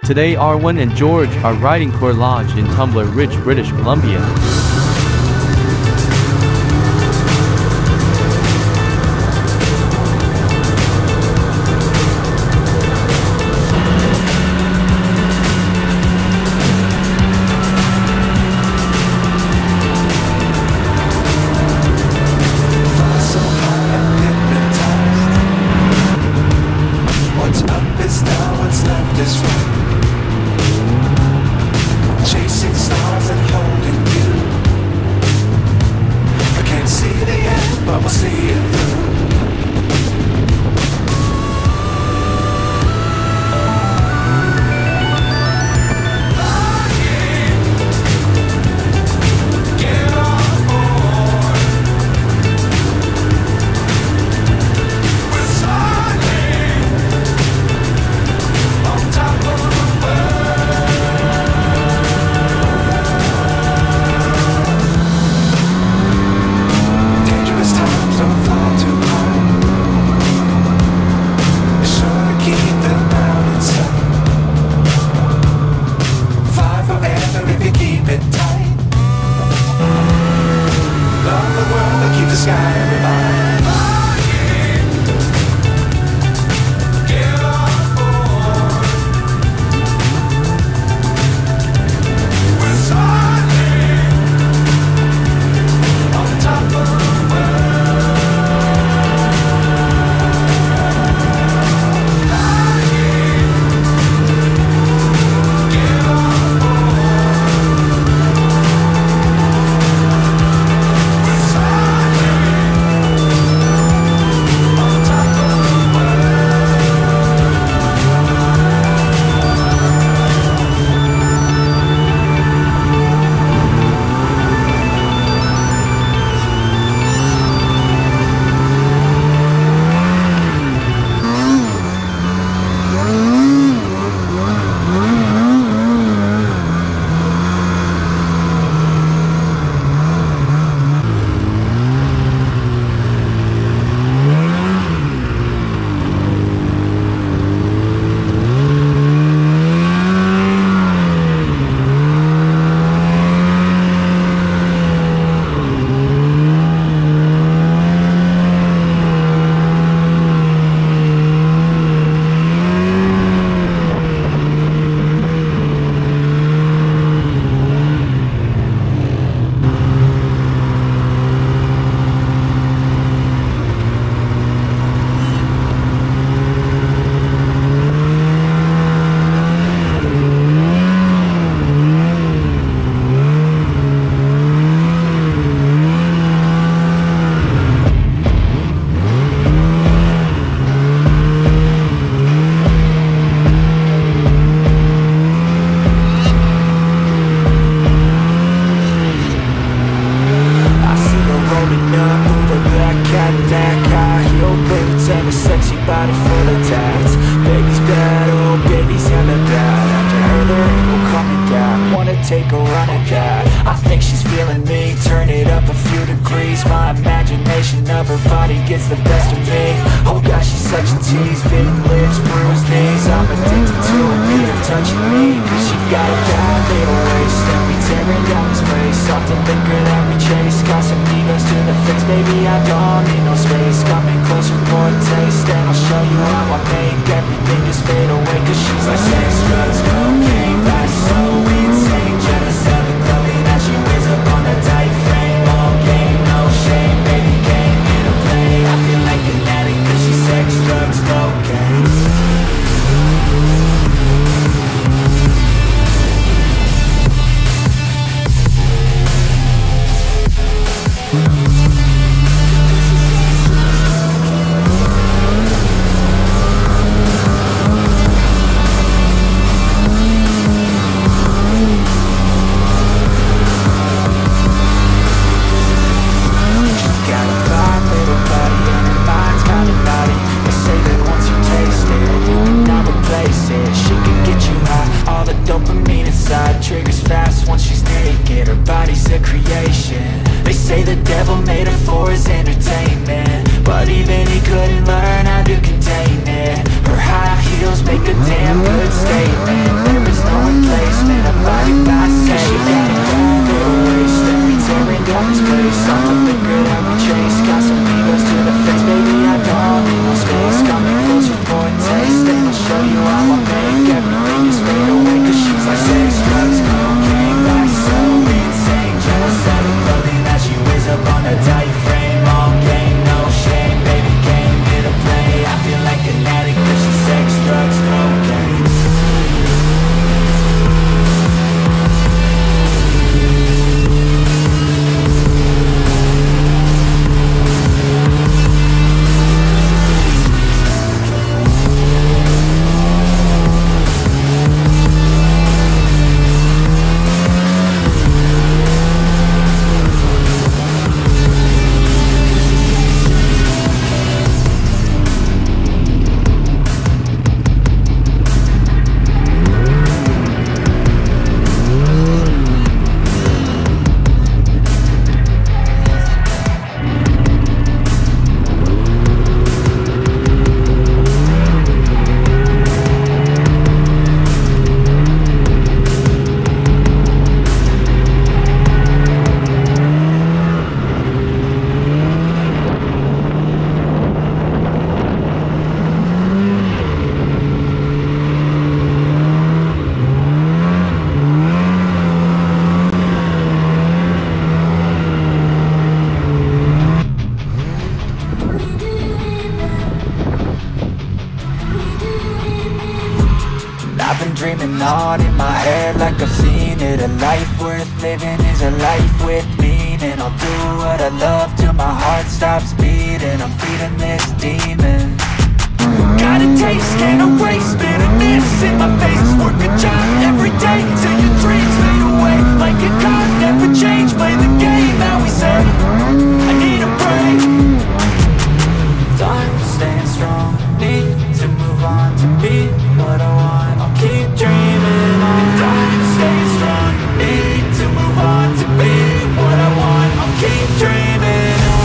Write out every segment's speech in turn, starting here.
Today Arwen and George are riding Coeur Lodge in Tumbler Ridge, British Columbia. Take a run at that. I think she's feeling me. Turn it up a few degrees. My imagination of her body gets the best of me. Oh gosh, she's such a tease. Big lips, bruised knees. I'm addicted to her, need her touching me. Cause she got a bad little waist, and we tearing down this place. Off the liquor that we chase. Got some egos to the face. Baby, I don't need no space. Got me closer for a taste, and I'll show you how I make everything just fade away. Cause she's like sex, drugs, cocaine. That's so insane. Jealous of the clothing that she wears up on a tight frame. All game, no shame, baby came here to play. I feel like an addict cause she's sex, drugs, cocaine. Triggers fast once she's naked, her body's a creation. They say the devil made her for his entertainment, but even he couldn't learn how to contain it. Her high heels make a damn good statement. going on in my head like I've seen it. A life worth living is a life with meaning. I'll do what I love till my heart stops beating. I'm feeding this demon. Got a taste, can't erase bitterness in my face. Work a job every day till your dreams fade away. Like a card, never change, play the game how we say. I need a break. Time staying strong, need to move on to be what I want. I'll keep dreaming on. Time staying strong, need to move on to be what I want. I'll keep dreaming on.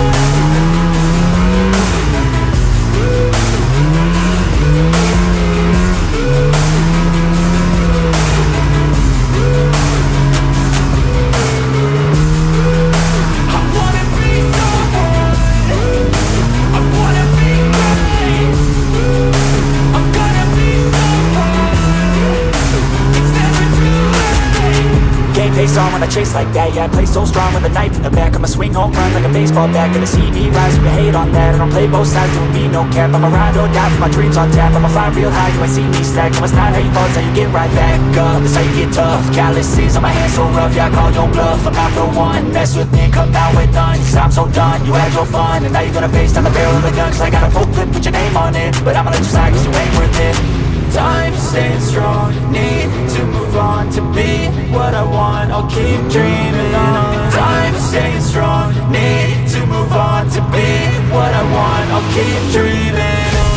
Face on when I chase like that. Yeah, I play so strong with a knife in the back. I'ma swing home run like a baseball bat. Gonna see me rise, you can hate on that. I don't play both sides, doing me no cap. I'ma ride or die for my dreams on tap. I'ma fly real high, you ain't see me stack. No, it's not how you fall, it's how you get right back up. That's how you get tough. Calluses on my hands so rough, yeah, I call your bluff. I'm not the one, mess with me and come out with none. Cause I'm so done, you had your fun. And now you're gonna face down the barrel of a gun. Cause I got a full clip, put your name on it. But I'ma let you slide cause you ain't worth it. Time staying strong, need to move on to be what I want. I'll keep dreaming on. Time staying strong, need to move on to be what I want. I'll keep dreaming on.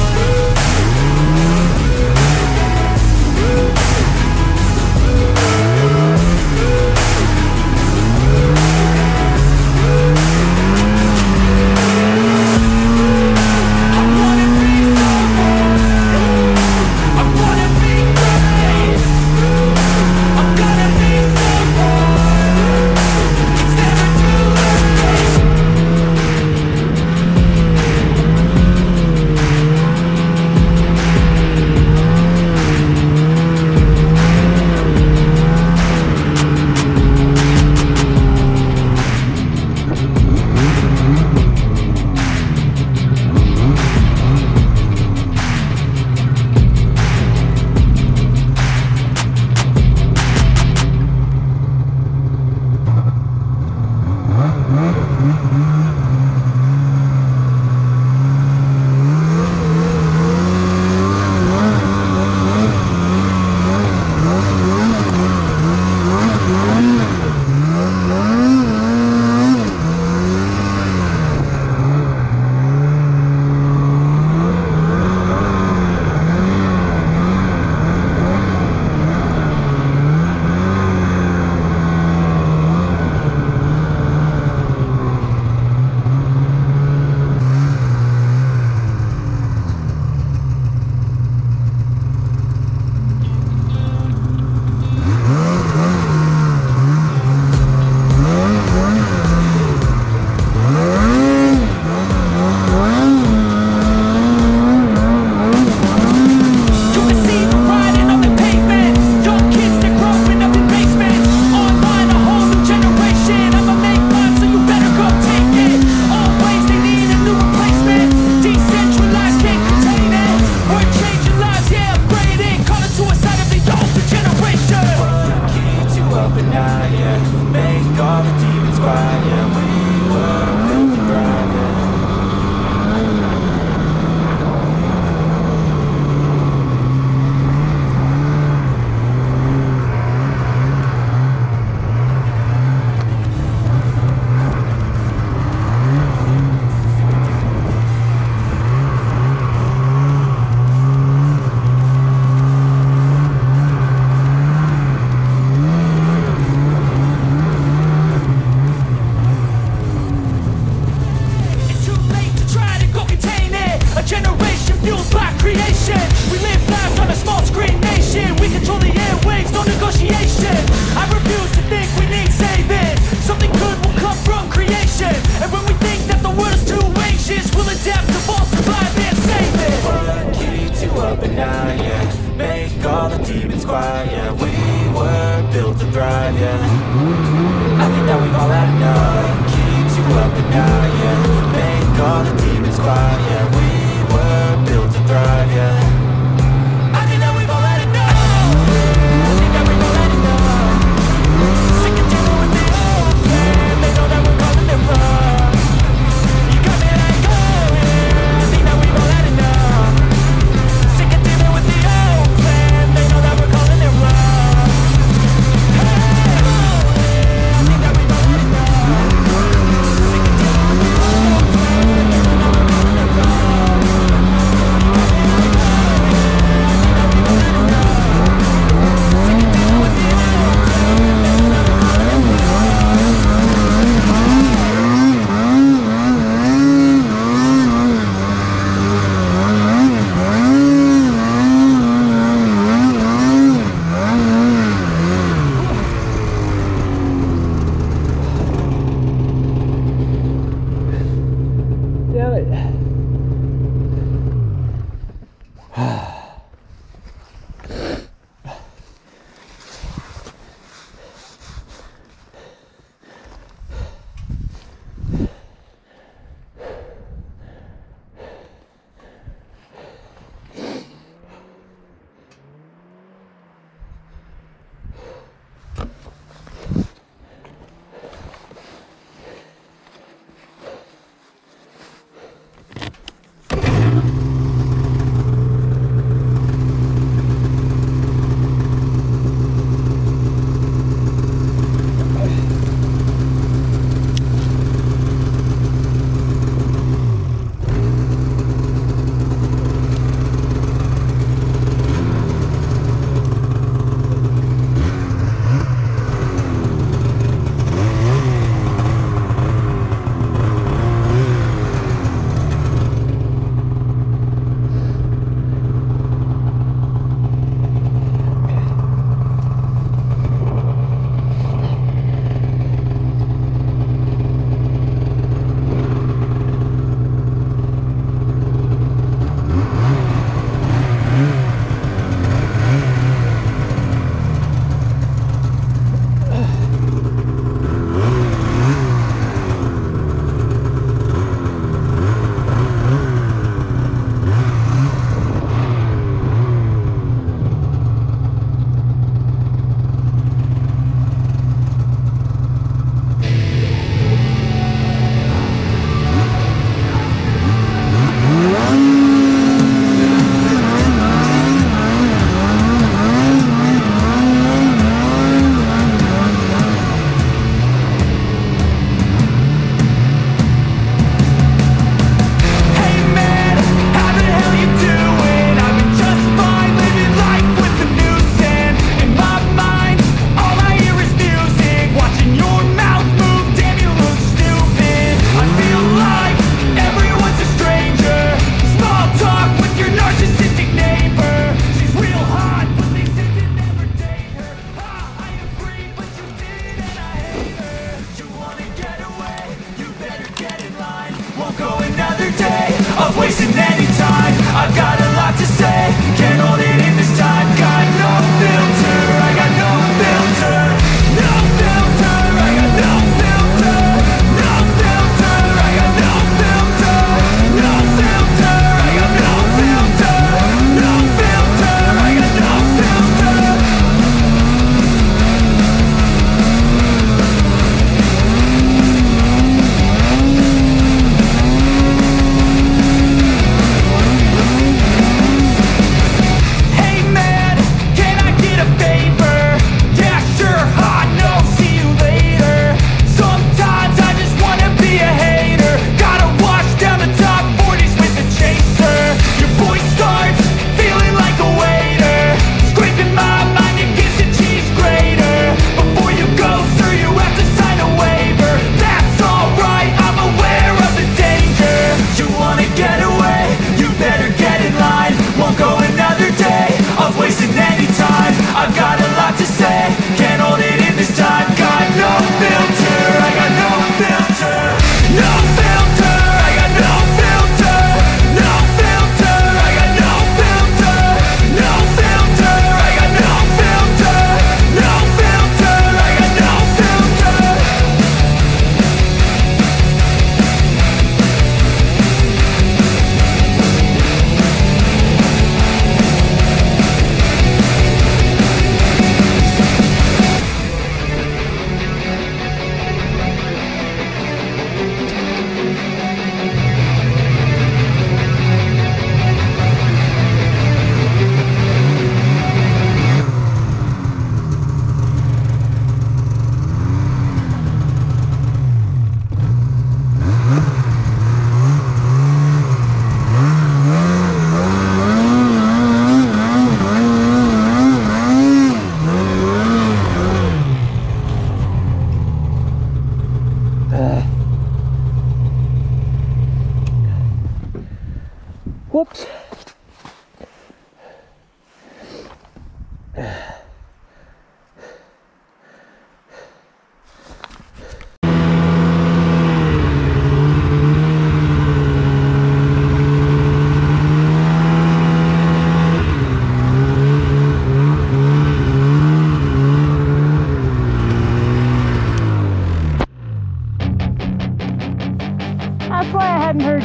drive, yeah. I think that we've all had enough. Keeps you up at night, yeah. Make all the demons quiet, yeah. We were built to thrive, yeah. I think that we've all had enough.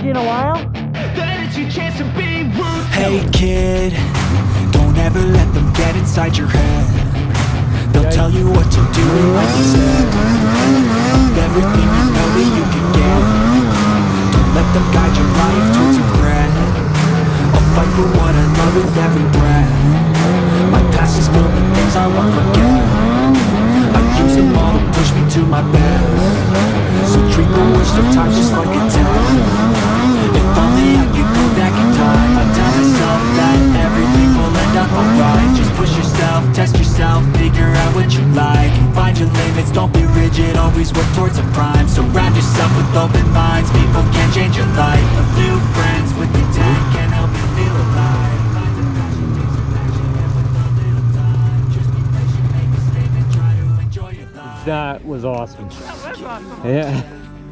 you in a while. Then it's your chance to be ruthless. Hey kid, don't ever let them get inside your head. They'll tell you what to do and what to say. Everything you know that you can get. Don't let them guide your life towards regret. I'll fight for what I love with every breath. My past is full of things I won't forget. I use them all to push me to my best. So treat the worst of times just like a test. If only I could go back in time, I'd tell myself that everything will end up alright. Just push yourself, test yourself, figure out what you like. Find your limits, don't be rigid, always work towards a prime. Surround yourself with open minds, people can change your life. A few friends with intent can help you feel alive. Find a passion, take some action, and with a little time, just be patient, make a statement, try to enjoy your life. That was awesome. That was awesome. Yeah.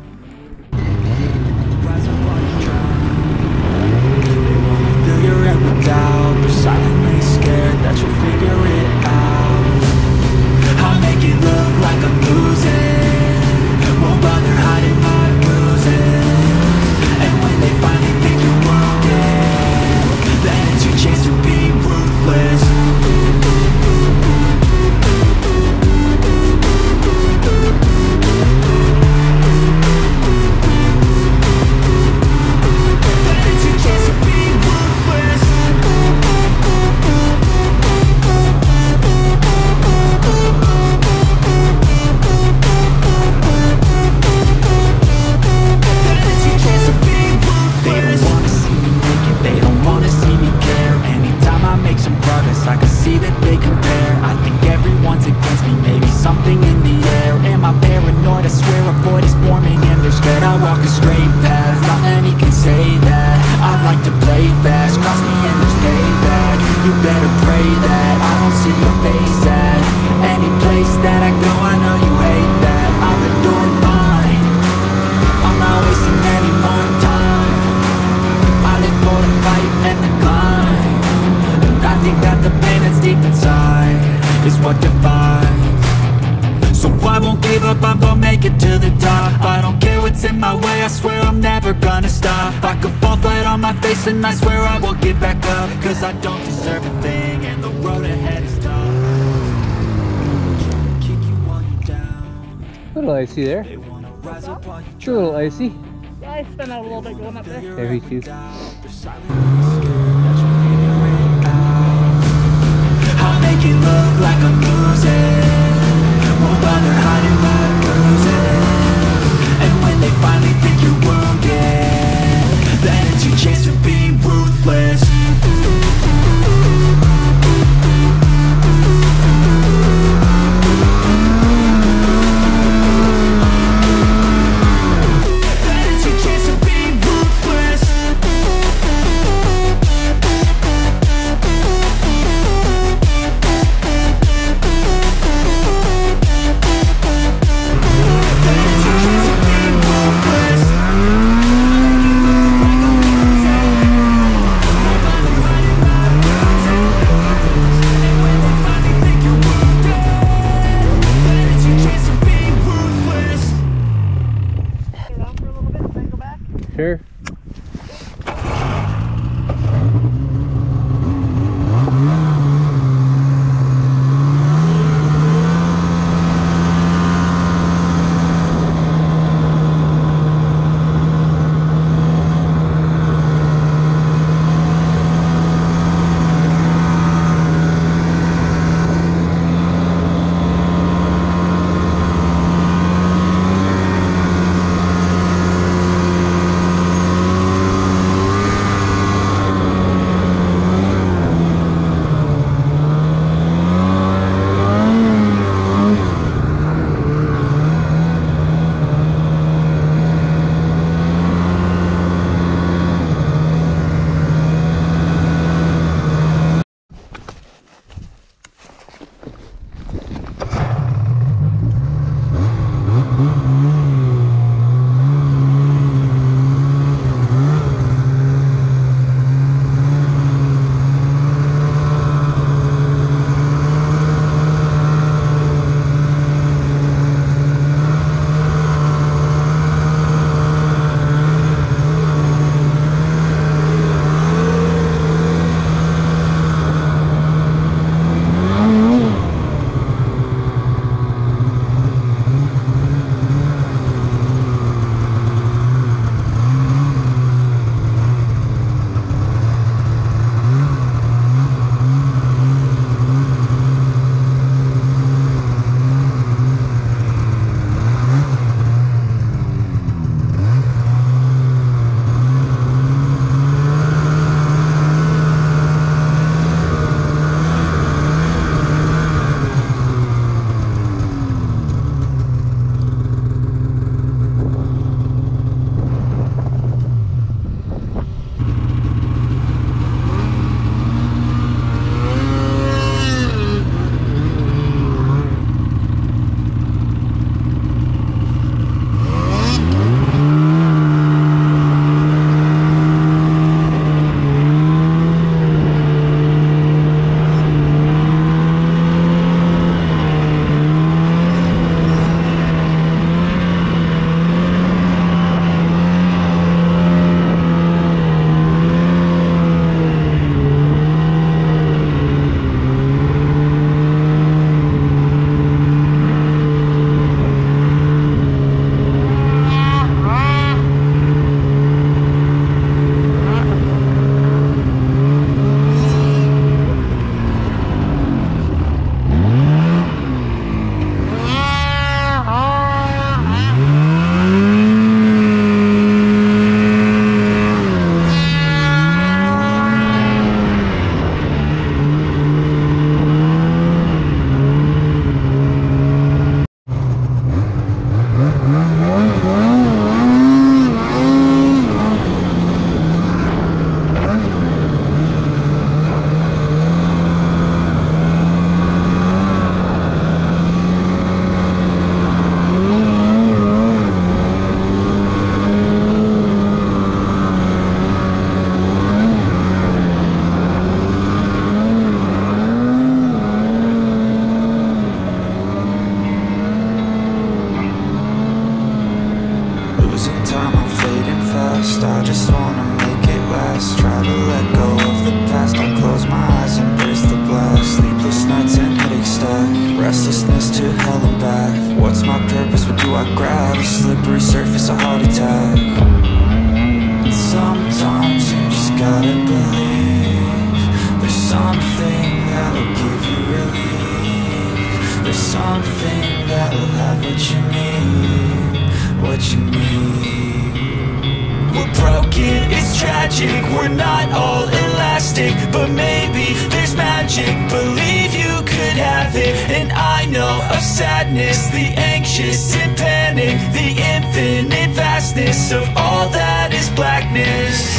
Rise up while you try. They wanna fill your head with doubt, but silently scared that you'll figure it out. I'll make it look like I'm losing, won't bother hiding my bruises. And when they finally think you're wounded, then it's your chance to be ruthless. I can see that they compare. I think everyone's against me, maybe something in the air. Am I paranoid? I swear a void is forming and they're scared I walk a straight path. Not many can say that. I like to play fast, cross me and there's payback. You better pray that I don't see your face at any place that I go. I know you hate that. I've been doing fine, I'm not wasting any more time. I live for the fight and the climb. I think that the pain that's deep inside is what defines. So I won't give up, I'm gonna make it to the top. I don't care what's in my way, I swear I'm never gonna stop. I could fall flat on my face and I swear I will get back up. Cause I don't deserve a thing and the road ahead is tough. Trying to kick you while you're down. A little icy there. They wanna rise up while you It's a little icy. Yeah, I spent out a little bit going up there. There he too. I'll make it look like I'm losing, won't bother hiding my bruises. And when they finally think you're wounded, then it's your chance to be ruthless. I grab a slippery surface, a heart attack. And sometimes you just gotta believe there's something that'll give you relief. There's something that'll have what you need, what you need. We're broken, it's tragic, we're not all elastic, but maybe there's magic. Believe you could have it, and I know of sadness, the anxious and panic, the infinite vastness of all that is blackness.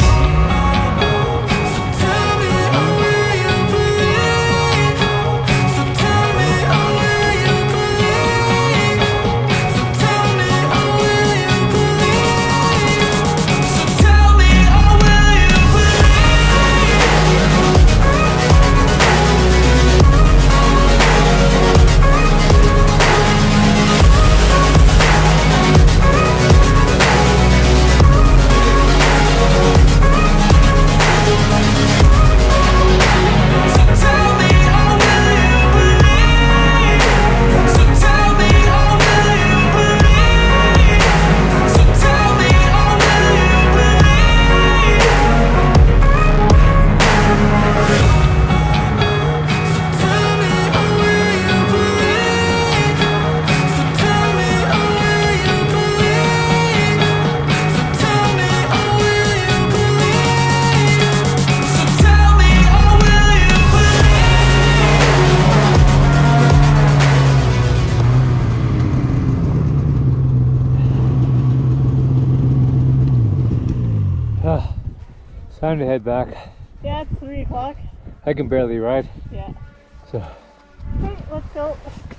Time to head back. Yeah, it's 3 o'clock. I can barely ride. Yeah. So Okay, let's go.